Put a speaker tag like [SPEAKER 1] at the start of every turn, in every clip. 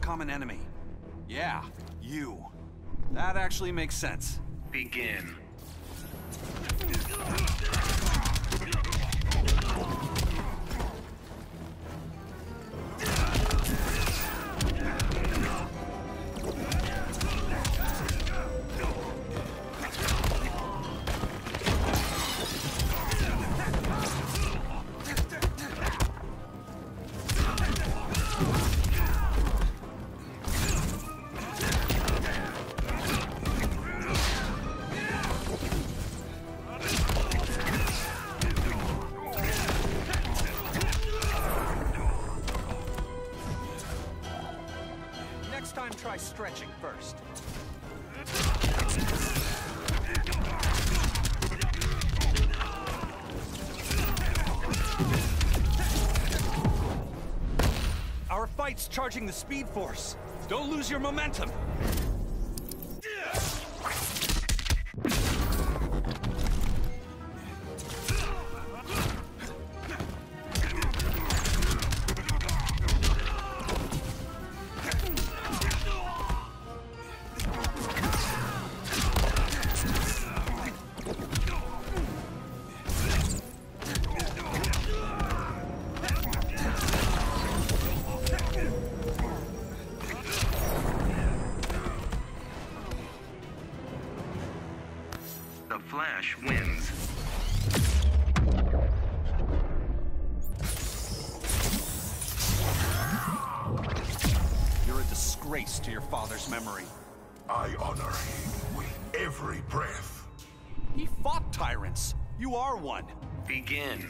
[SPEAKER 1] common enemy. Yeah, you. That actually makes sense.
[SPEAKER 2] Begin.
[SPEAKER 1] Next time, try stretching first. Our fight's charging the Speed Force. Don't lose your momentum.
[SPEAKER 2] The Flash wins.
[SPEAKER 1] You're a disgrace to your father's memory.
[SPEAKER 3] I honor him with every breath.
[SPEAKER 1] He fought tyrants. You are one.
[SPEAKER 2] Begin.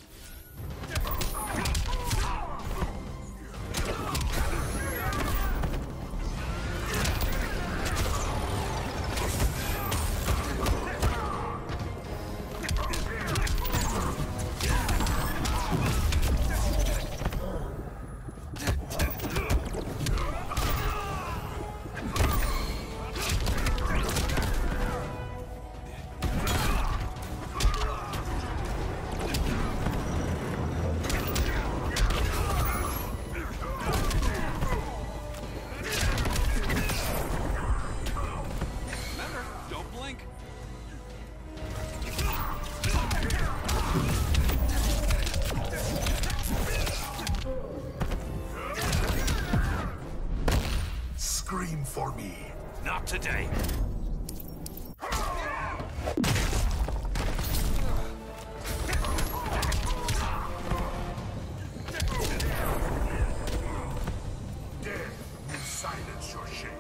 [SPEAKER 1] Remember, don't blink.
[SPEAKER 3] Scream for me.
[SPEAKER 1] Not today.
[SPEAKER 3] Death will silence your shame.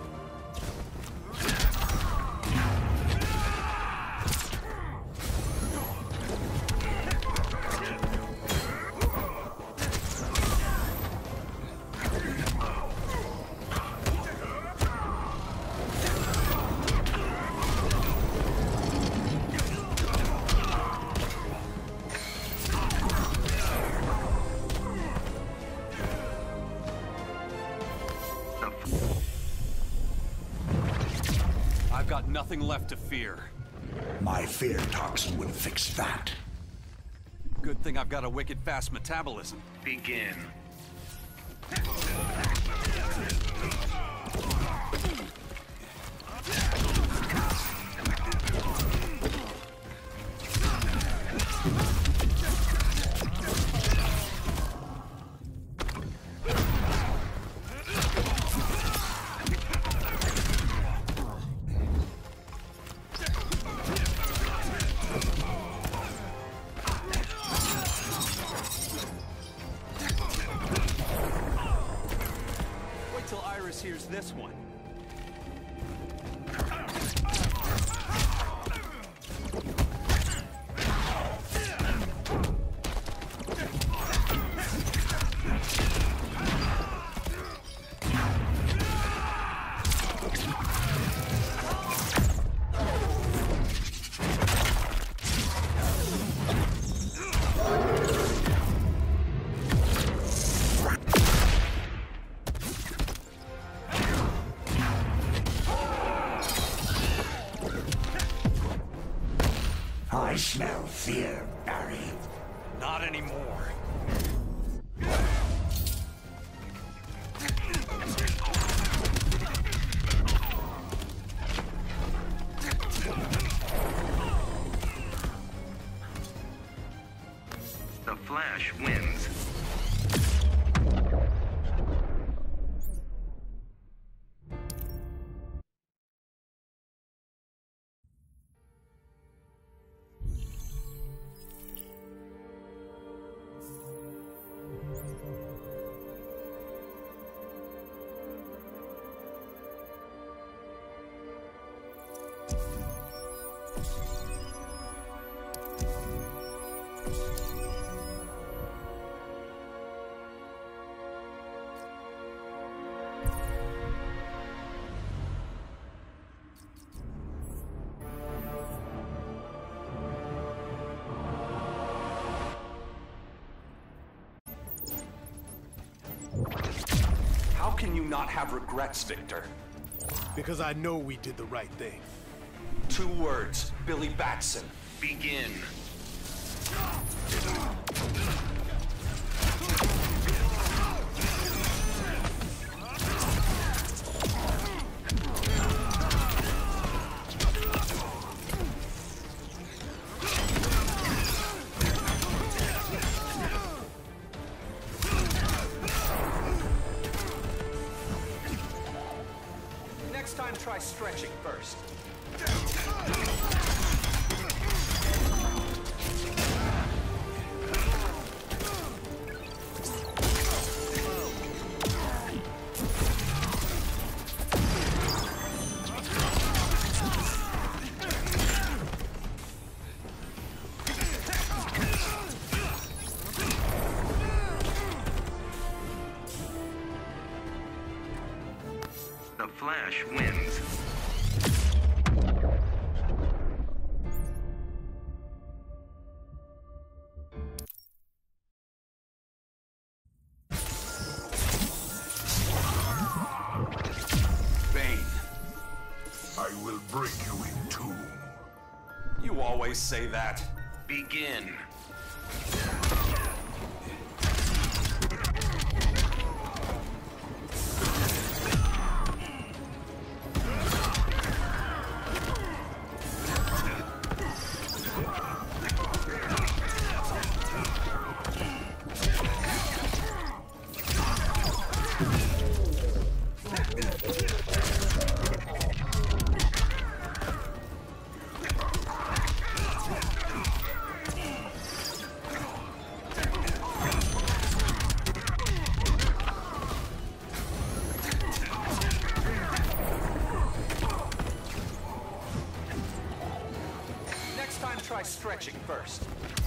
[SPEAKER 1] I've got nothing left to fear.
[SPEAKER 4] My fear toxin will fix that.
[SPEAKER 1] Good thing I've got a wicked fast metabolism.
[SPEAKER 2] Begin.
[SPEAKER 1] Wait till Iris hears this one.
[SPEAKER 4] I smell fear, Barry.
[SPEAKER 1] Not anymore.
[SPEAKER 5] can you not have regrets, Victor?
[SPEAKER 6] Because I know we did the right thing.
[SPEAKER 5] 2 words, Billy Batson.
[SPEAKER 2] Begin.
[SPEAKER 5] Next time, try stretching first.
[SPEAKER 2] The Flash wins.
[SPEAKER 5] Bane,
[SPEAKER 3] I will bring you in too.
[SPEAKER 5] you always say that.
[SPEAKER 2] Begin.
[SPEAKER 5] Next time, try stretching first.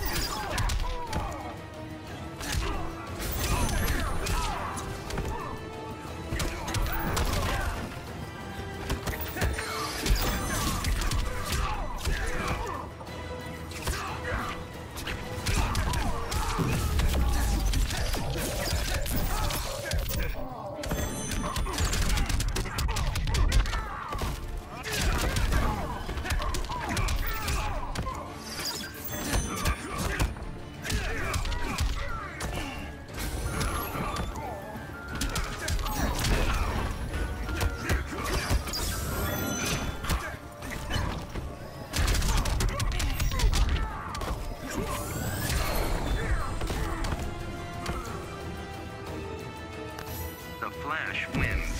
[SPEAKER 2] The Flash wins.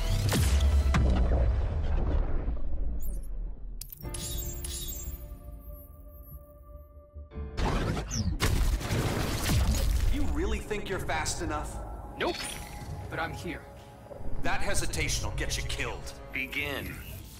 [SPEAKER 5] You really think you're fast enough?
[SPEAKER 7] Nope. But I'm here.
[SPEAKER 5] That hesitation will get you killed.
[SPEAKER 2] Begin.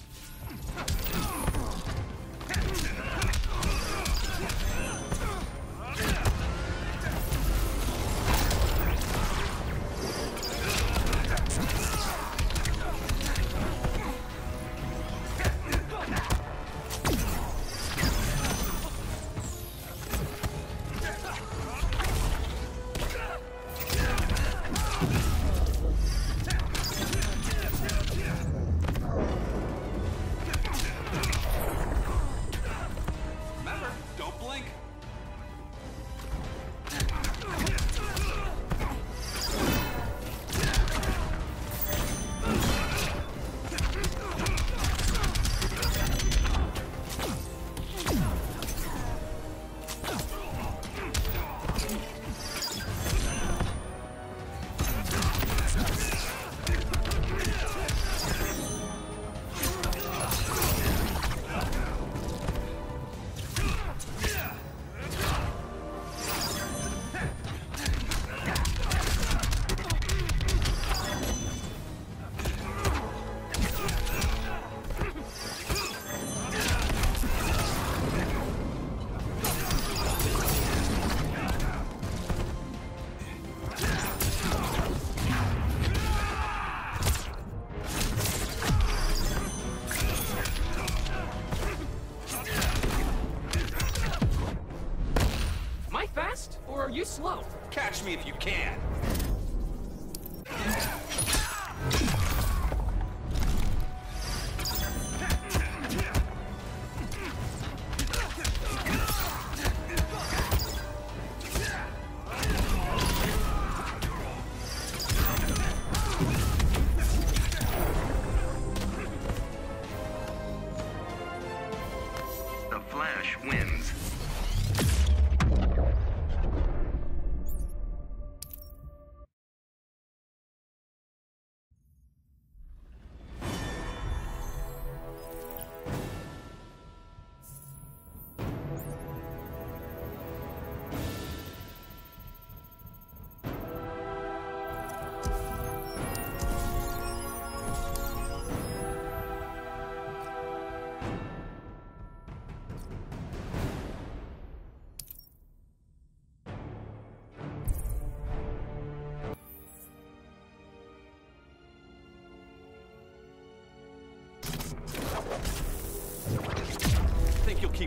[SPEAKER 5] Remember, don't blink.
[SPEAKER 7] Am I fast? Or are you slow?
[SPEAKER 5] Catch me if you can.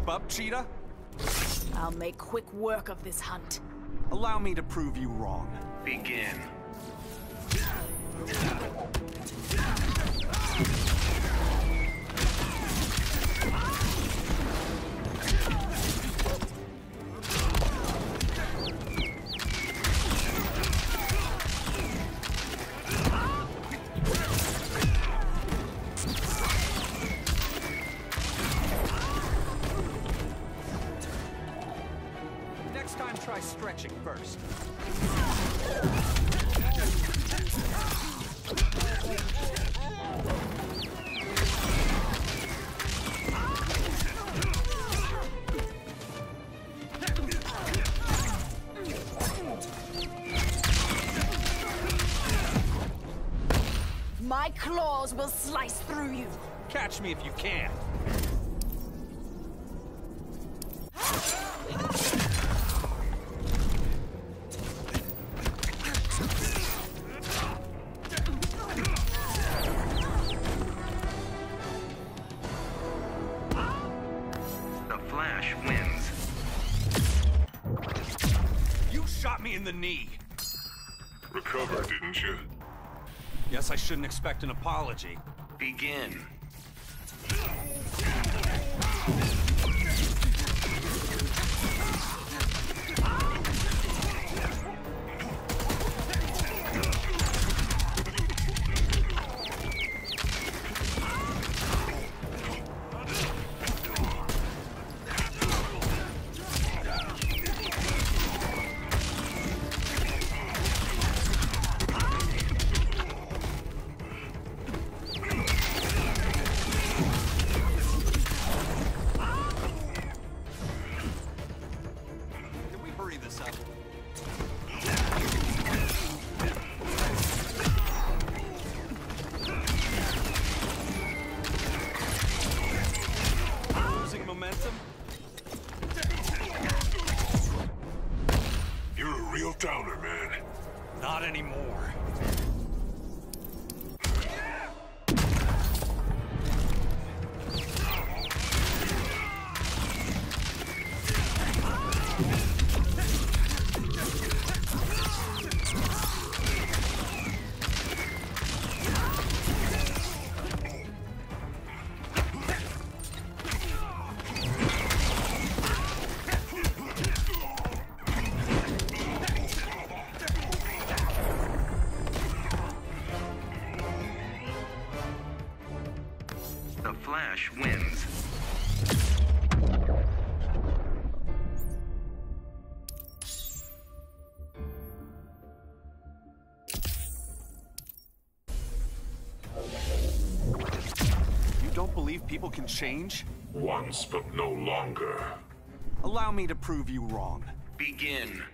[SPEAKER 1] keep up, Cheetah?
[SPEAKER 8] I'll make quick work of this hunt.
[SPEAKER 1] Allow me to prove you wrong.
[SPEAKER 2] Begin.
[SPEAKER 5] Next time, try stretching first.
[SPEAKER 8] My claws will slice through you.
[SPEAKER 5] Catch me if you can.
[SPEAKER 2] The Flash wins.
[SPEAKER 5] You shot me in the knee.
[SPEAKER 3] Recovered, didn't you?
[SPEAKER 5] Guess I shouldn't expect an apology.
[SPEAKER 2] Begin.
[SPEAKER 1] Can we hurry this up?
[SPEAKER 5] Losing momentum?
[SPEAKER 3] You're a real downer, man.
[SPEAKER 5] Not anymore.
[SPEAKER 2] The Flash wins.
[SPEAKER 1] You don't believe people can change?
[SPEAKER 3] Once, but no longer.
[SPEAKER 1] Allow me to prove you wrong.
[SPEAKER 2] Begin.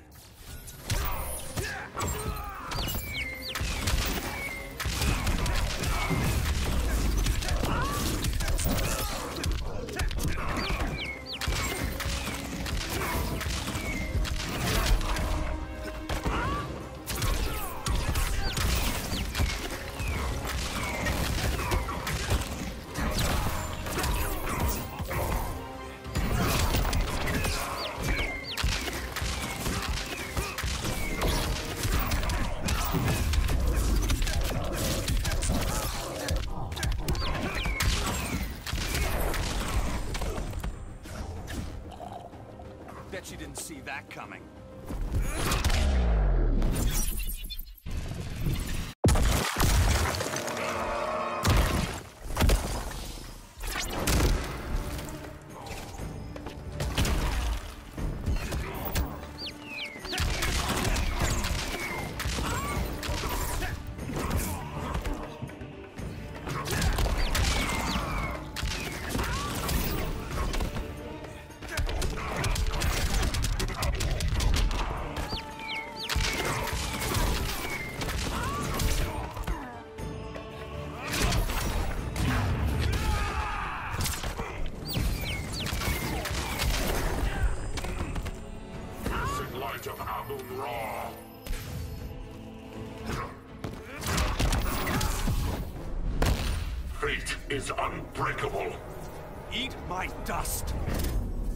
[SPEAKER 5] Bet you didn't see that coming.
[SPEAKER 3] Light of Amun-Ra. Fate is unbreakable.
[SPEAKER 5] Eat my dust.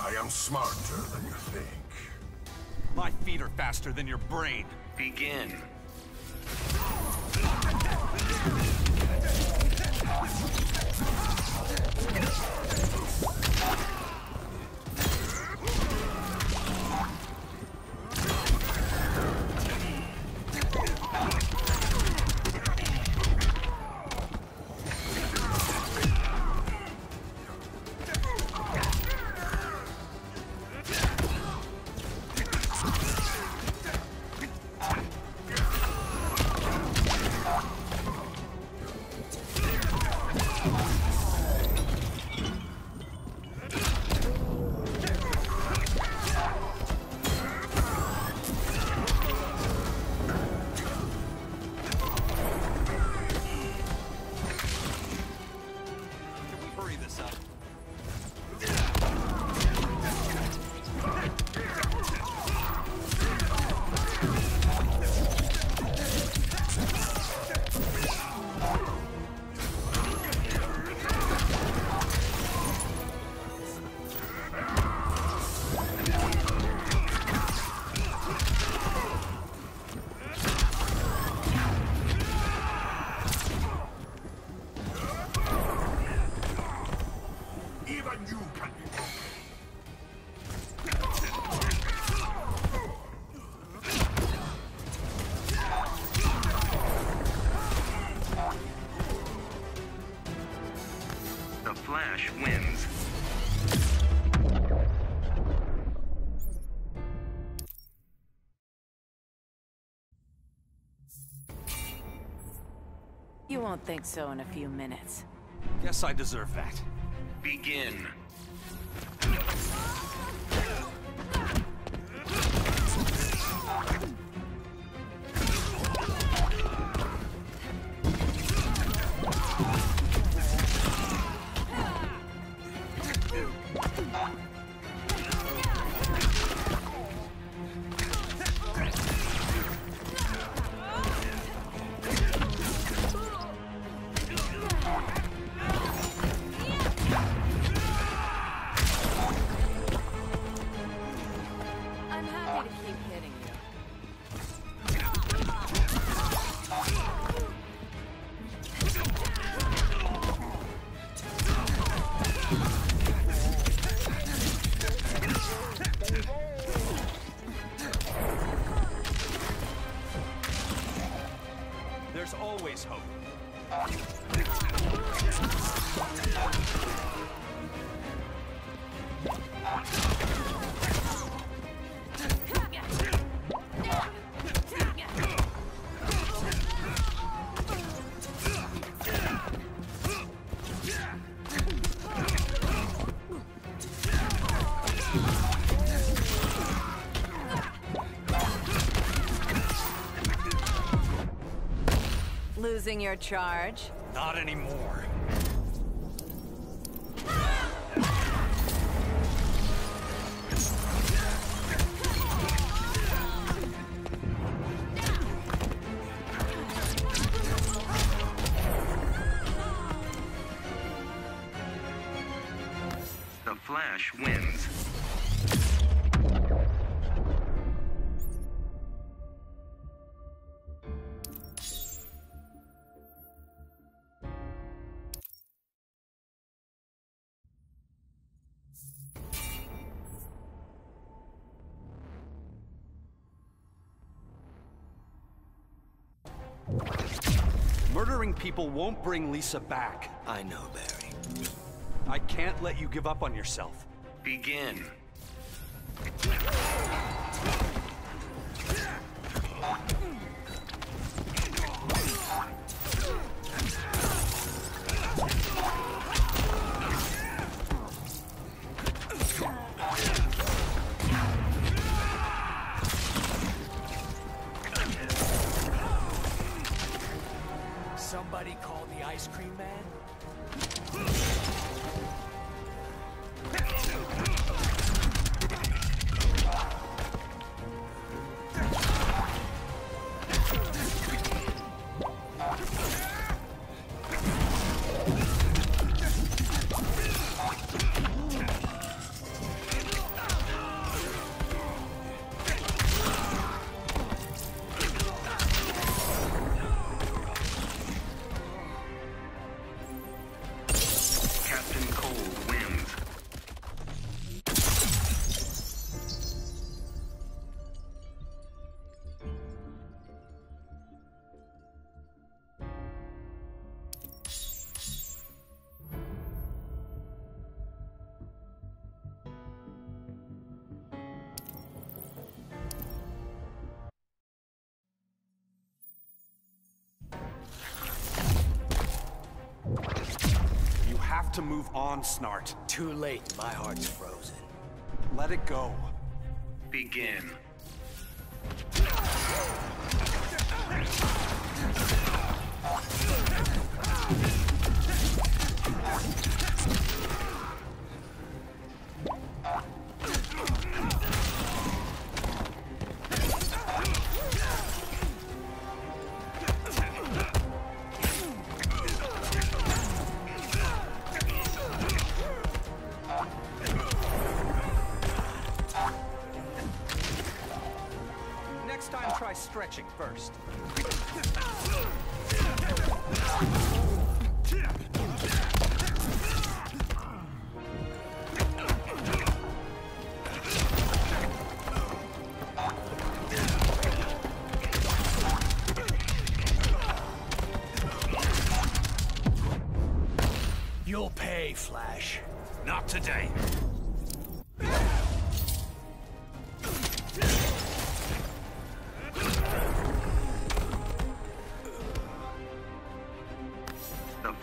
[SPEAKER 3] I am smarter than you think.
[SPEAKER 5] My feet are faster than your brain.
[SPEAKER 2] Begin.
[SPEAKER 5] Hurry this up.
[SPEAKER 3] Even you can be broken.
[SPEAKER 2] The Flash wins.
[SPEAKER 8] You won't think so in a few minutes.
[SPEAKER 5] Guess I deserve that.
[SPEAKER 2] Begin.
[SPEAKER 8] I'm happy to keep hitting you.
[SPEAKER 5] There's always hope.
[SPEAKER 8] Losing your charge?
[SPEAKER 5] Not anymore.
[SPEAKER 2] The Flash wins.
[SPEAKER 5] Murdering people won't bring Lisa back.
[SPEAKER 9] I know, Barry.
[SPEAKER 5] I can't let you give up on yourself.
[SPEAKER 2] Begin.
[SPEAKER 6] Somebody call the ice cream man?
[SPEAKER 5] to move on, Snart.
[SPEAKER 6] Too late. My heart's frozen.
[SPEAKER 5] Let it go.
[SPEAKER 2] Begin.
[SPEAKER 5] Next time, try stretching first.
[SPEAKER 6] You'll pay, Flash.
[SPEAKER 3] Not today.
[SPEAKER 2] The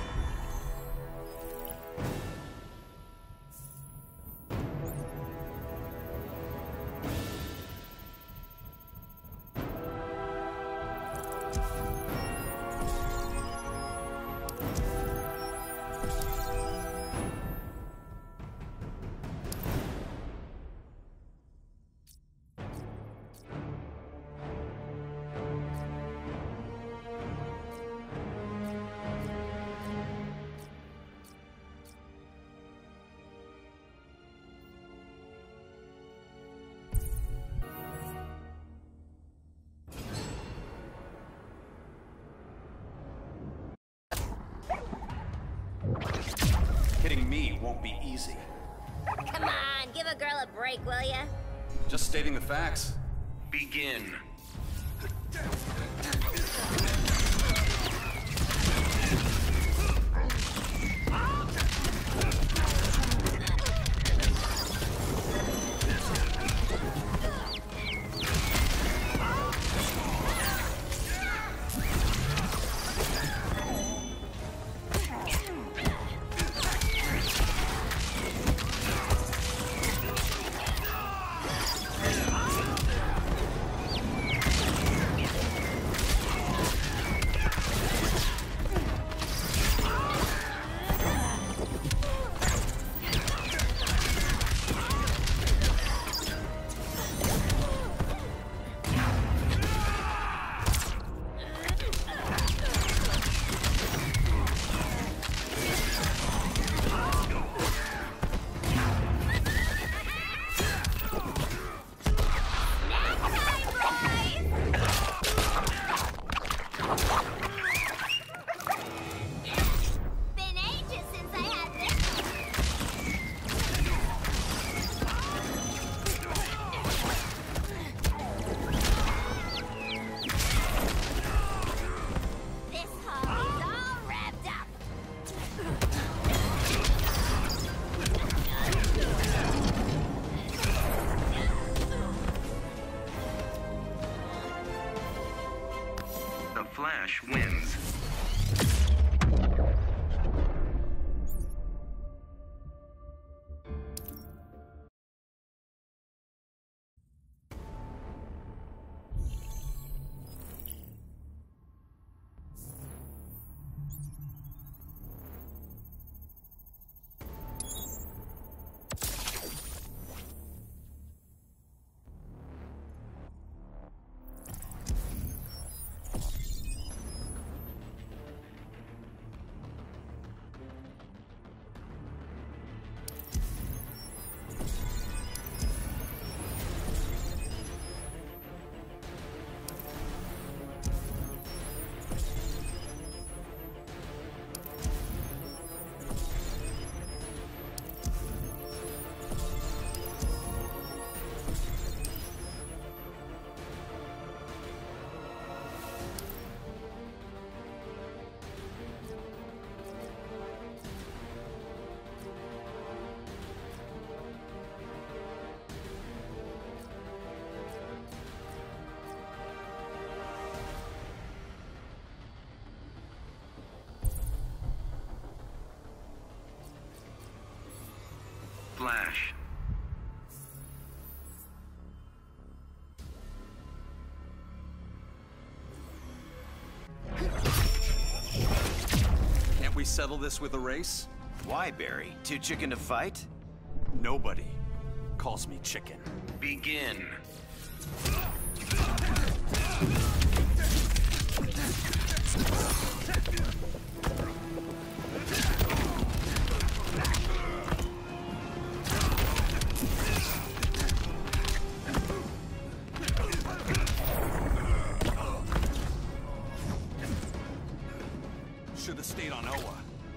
[SPEAKER 5] Hitting me won't be easy.
[SPEAKER 9] Come on, give a girl a break, will ya?
[SPEAKER 5] Just stating the facts.
[SPEAKER 2] begin.
[SPEAKER 9] Been ages since I had this. This hobby's all wrapped up.
[SPEAKER 2] The Flash wins. Flash.
[SPEAKER 5] Can't we settle this with a race?
[SPEAKER 10] Why, Barry? Too chicken to fight?
[SPEAKER 5] Nobody calls me chicken.
[SPEAKER 2] Begin.
[SPEAKER 5] Should have stayed on Oa.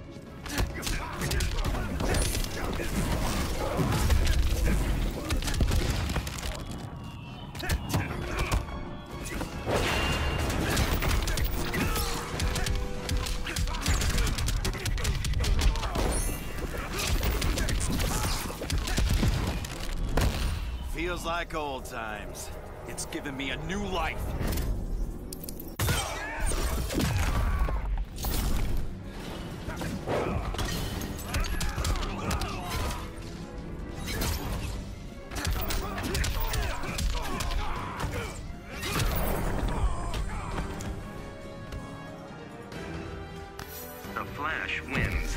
[SPEAKER 10] Feels like old times.
[SPEAKER 5] It's given me a new life.
[SPEAKER 2] The Flash wins.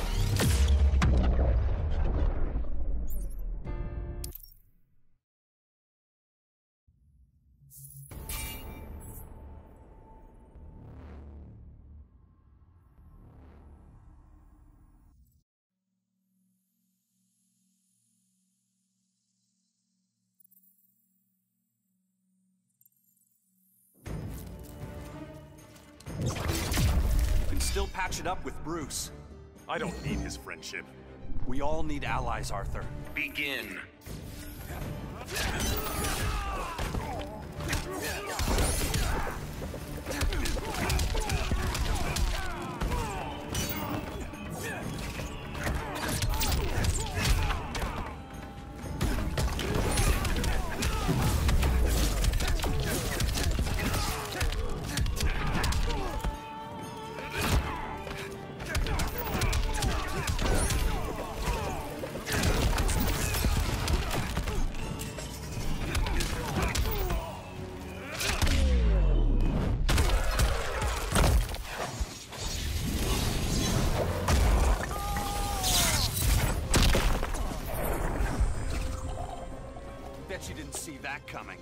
[SPEAKER 5] You can still patch it up with Bruce.
[SPEAKER 3] I don't need his friendship.
[SPEAKER 5] We all need allies, Arthur.
[SPEAKER 2] Begin.
[SPEAKER 5] Bet you didn't see that coming.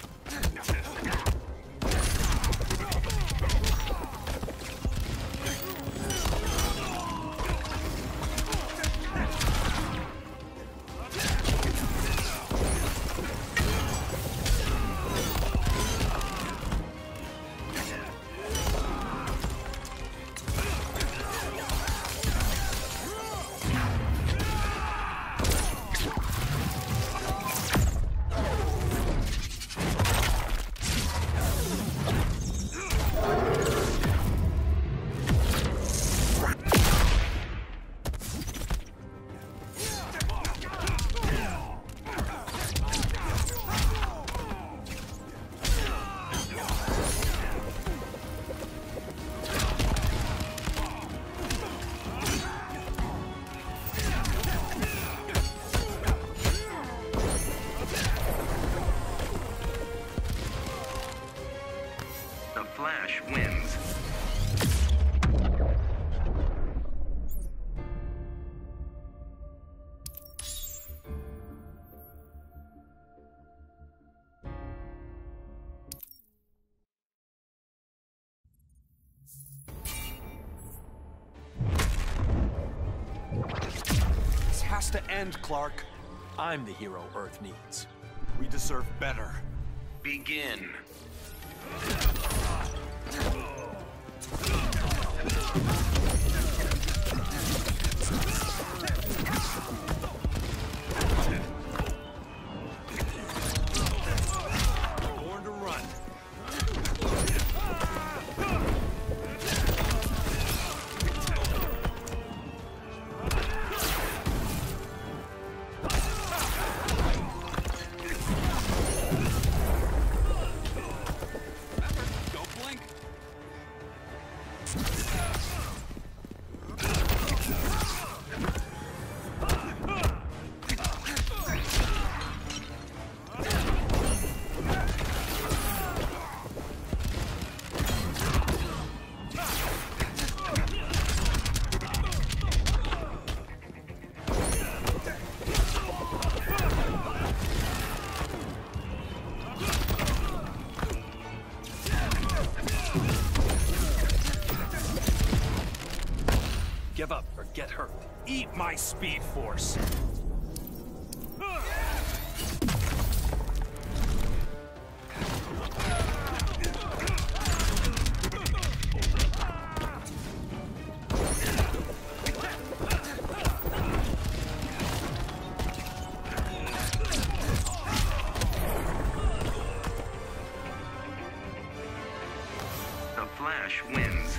[SPEAKER 2] The Flash wins.
[SPEAKER 5] This has to end, Clark.
[SPEAKER 6] I'm the hero Earth needs.
[SPEAKER 5] We deserve better.
[SPEAKER 2] Begin.
[SPEAKER 5] Born to run. Don't blink.
[SPEAKER 6] let her eat my speed force.
[SPEAKER 2] The Flash wins.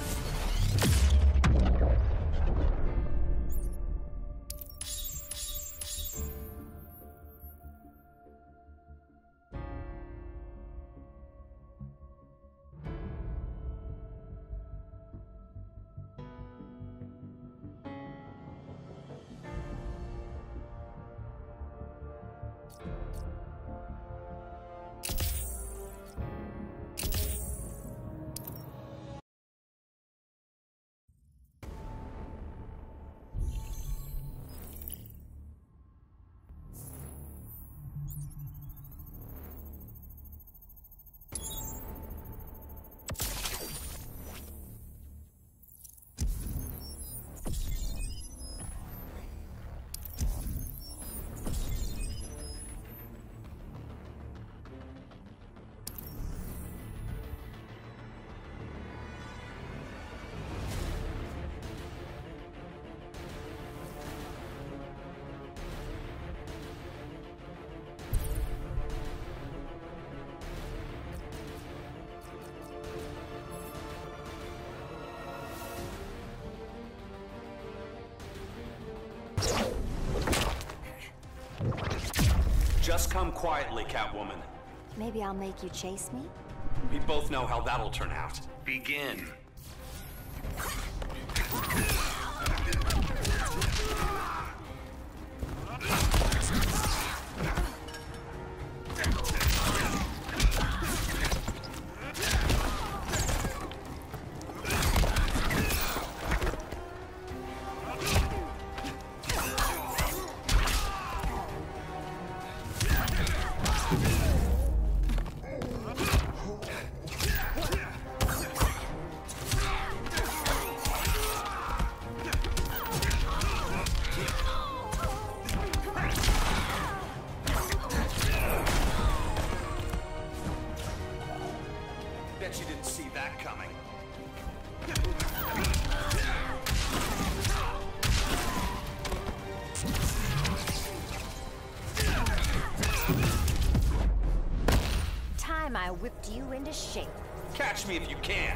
[SPEAKER 5] Just come quietly, Catwoman.
[SPEAKER 9] Maybe I'll make you chase me?
[SPEAKER 5] We both know how that'll turn out.
[SPEAKER 2] Begin.
[SPEAKER 5] Bet you didn't see that coming.
[SPEAKER 9] Time I whipped you into shape.
[SPEAKER 5] Catch me if you can.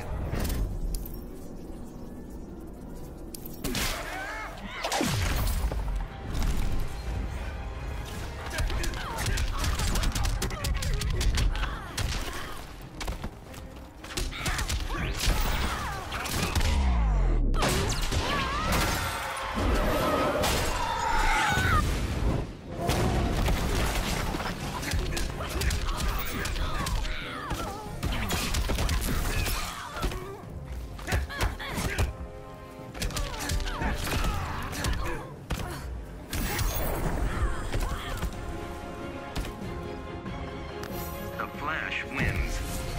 [SPEAKER 5] The Flash wins.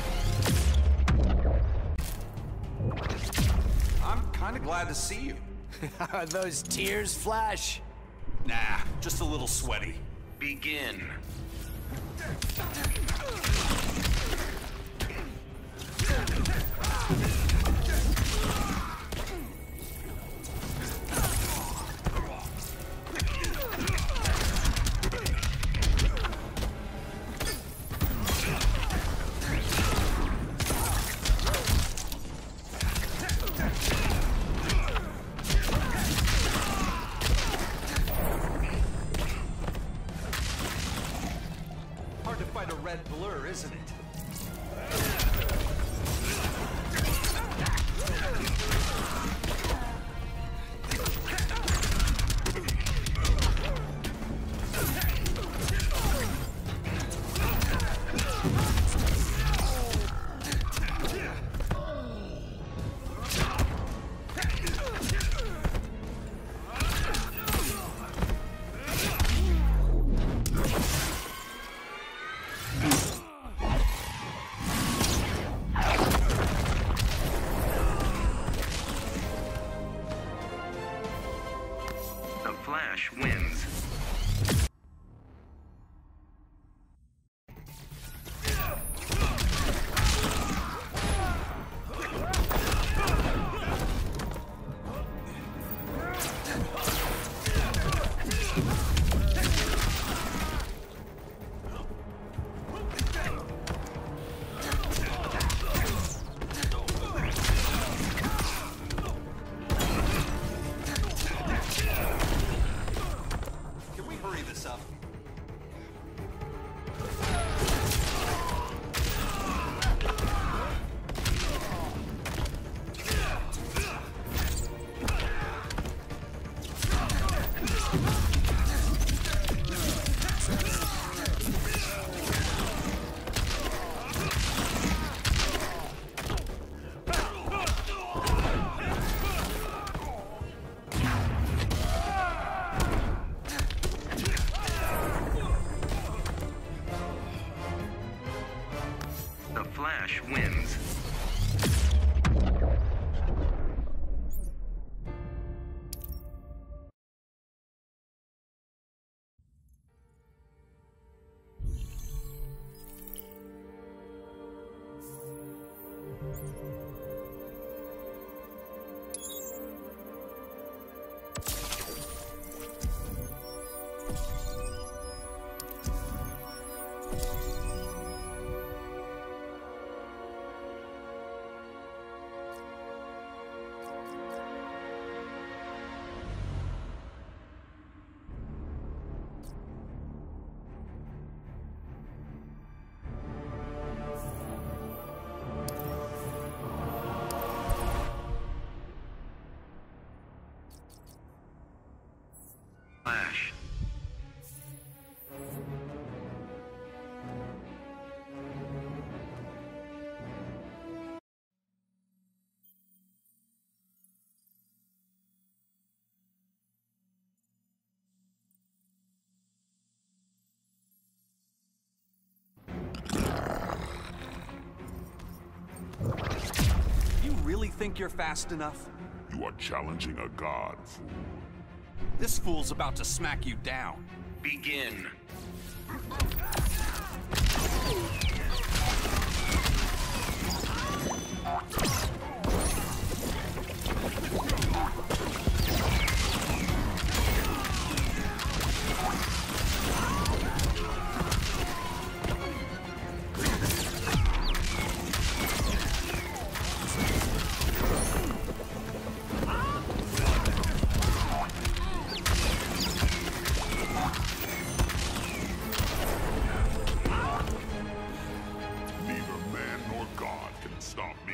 [SPEAKER 1] I'm kinda glad to see you.
[SPEAKER 6] Are those tears, Flash?
[SPEAKER 5] Nah, just a little sweaty.
[SPEAKER 2] Begin.
[SPEAKER 5] Hard to fight a red blur, isn't it?
[SPEAKER 2] Flash wins. Flash.
[SPEAKER 5] You really think you're fast enough?
[SPEAKER 3] You are challenging a god, fool.
[SPEAKER 5] This fool's about to smack you down.
[SPEAKER 2] Begin.
[SPEAKER 3] Neither man nor god can stop me.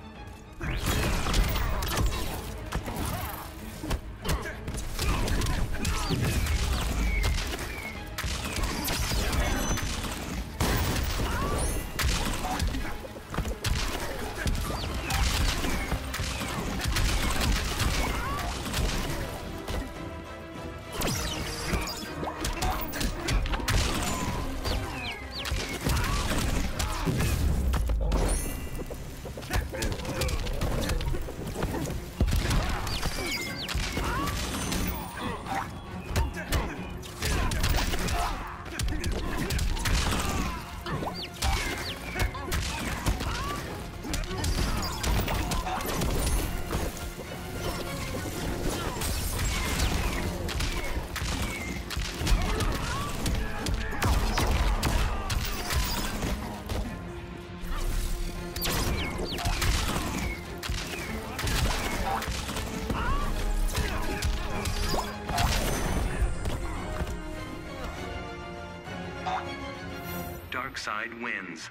[SPEAKER 3] Darkseid wins.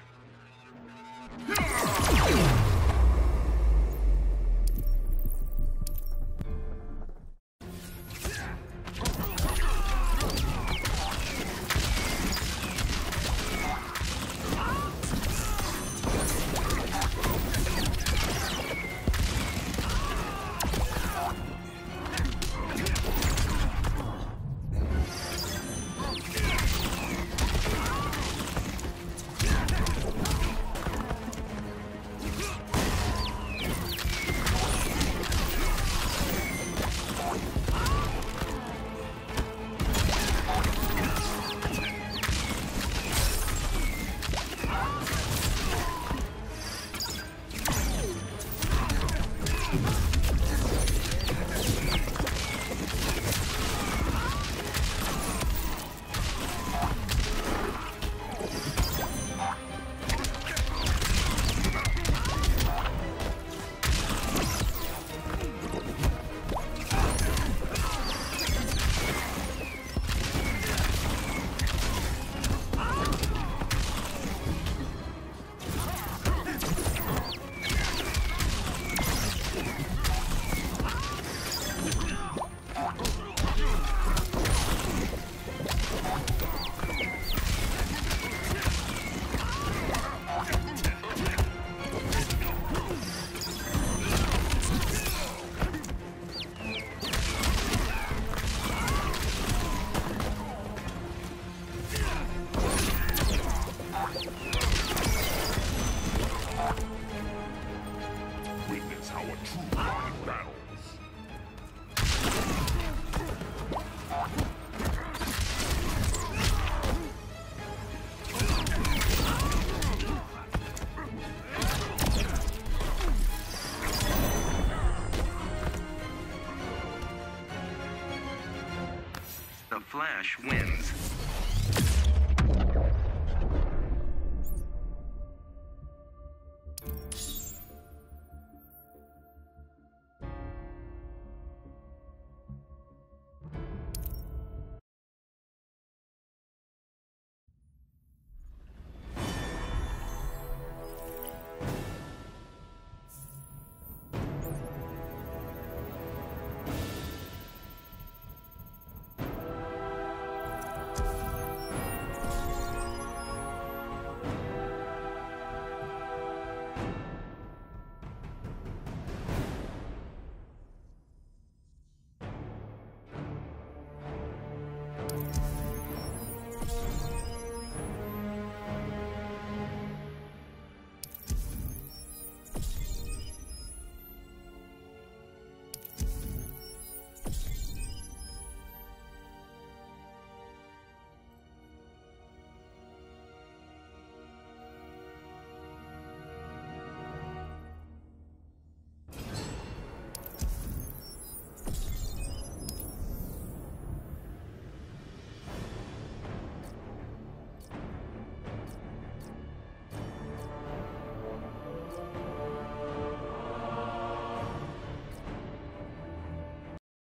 [SPEAKER 2] Flash wins.